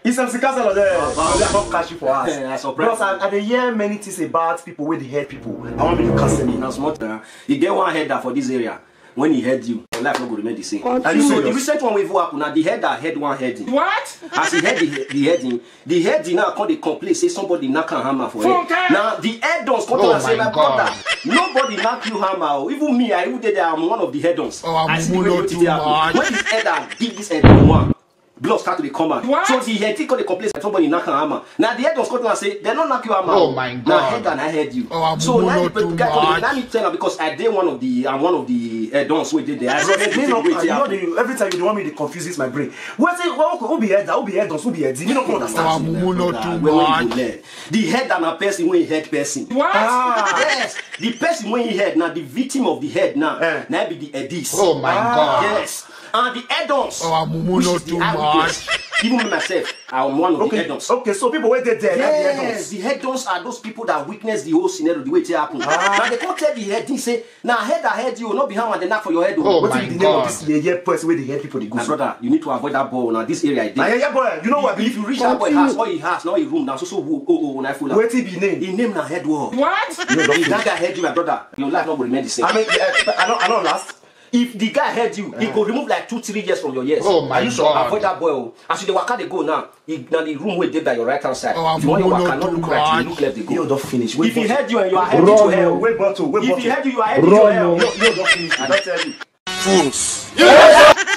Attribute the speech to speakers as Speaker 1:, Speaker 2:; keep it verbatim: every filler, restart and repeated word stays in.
Speaker 1: It's some castle there. They don't catch you for us.
Speaker 2: Yeah,
Speaker 1: Because I, I hear many things about people where they hurt people. I want me to cancel me.
Speaker 2: Now, smart. You get one header for this area. When he heard you, your life not going to remain the same.
Speaker 1: Are you
Speaker 2: So
Speaker 1: serious?
Speaker 2: the recent one with happen now, the header had one heading.
Speaker 3: What?
Speaker 2: As he had the, the heading, the heading now come they complain, say somebody knock a hammer for it. Now the head-ons come
Speaker 4: Oh
Speaker 2: and say,
Speaker 4: my
Speaker 2: my
Speaker 4: God.
Speaker 2: brother, nobody knock you hammer. Oh. Even me, I even did that, I'm one of the head-ons.
Speaker 4: Oh, I'm
Speaker 2: I see the way
Speaker 4: mono
Speaker 2: you
Speaker 4: too
Speaker 2: did that.
Speaker 4: much.
Speaker 2: When this header give this header one, blood start to come out.
Speaker 3: What?
Speaker 2: So the head come they complain, say somebody knock a hammer. Now the head-ons come and say, they don't knock you hammer.
Speaker 4: Oh my God.
Speaker 2: Now head and I heard you.
Speaker 4: Oh, I'm
Speaker 2: so now
Speaker 4: mono
Speaker 2: the
Speaker 4: too
Speaker 2: guy come,
Speaker 4: much.
Speaker 2: let me tell her because I did one of the, I'm one of the head-ons who did there. I said,
Speaker 1: Me no, you know, the, every time you want me to confuse this my brain. What say? What who be head? Who be head? Who be head? You don't
Speaker 4: Oh,
Speaker 1: understand.
Speaker 4: I'm mono too
Speaker 2: Where- where you
Speaker 4: much.
Speaker 2: go learn? The head and a person when he head person.
Speaker 3: What?
Speaker 1: Ah.
Speaker 2: Yes, the person when he head now, the victim of the head now,
Speaker 1: Eh.
Speaker 2: now be the edis.
Speaker 4: Oh my God.
Speaker 2: Yes, and the add-ons.
Speaker 4: Oh, I'm
Speaker 2: which
Speaker 4: mono
Speaker 2: is the
Speaker 4: too
Speaker 2: aggregates. Even me myself, I'm one of the
Speaker 1: Okay.
Speaker 2: add-ons.
Speaker 1: Okay. So people wait there. There.
Speaker 2: Yes, the head-ons are those people that witness the whole scenario, the way it happen.
Speaker 1: Ah.
Speaker 2: Now they can't tell the head, they say, now head I head you, not be hammer, they knock for your head.
Speaker 4: Oh,
Speaker 1: What
Speaker 4: my
Speaker 1: is the name of
Speaker 4: God.
Speaker 1: this the year person where they head people they go?
Speaker 2: My brother, you need to avoid that ball. Now this area I did.
Speaker 1: Ah, yeah, yeah, boy. You know what?
Speaker 2: If you reach that boy house, all he has, now he room, now so so oh oh when I full up.
Speaker 1: Wait till be name.
Speaker 2: He name na head wall.
Speaker 3: What?
Speaker 2: If that guy heard you, my brother, your life not going to remain the same.
Speaker 1: I mean, uh, I don't. I don't last.
Speaker 2: If the guy heard you, he could remove like two, three years from your years.
Speaker 4: Oh my
Speaker 2: Are you sure?
Speaker 4: God.
Speaker 2: Avoid that boy. oh. As you the waka they go now, he now the room where they by your right hand side.
Speaker 4: Oh, I'm
Speaker 2: if you want your
Speaker 4: mono
Speaker 2: waka, not
Speaker 4: too
Speaker 2: look right, you
Speaker 4: much.
Speaker 2: look left, they
Speaker 1: You
Speaker 2: go.
Speaker 1: don't finish. Wait
Speaker 2: If he
Speaker 1: bottle.
Speaker 2: heard you and you are heading to
Speaker 1: Run,
Speaker 2: hell,
Speaker 1: oh, wait bottle. Wait
Speaker 2: if
Speaker 1: bottle.
Speaker 2: he heard you, you are heading to
Speaker 1: Run,
Speaker 2: hell.
Speaker 1: oh. You you don't finish.
Speaker 2: I don't tell you.
Speaker 5: Fools.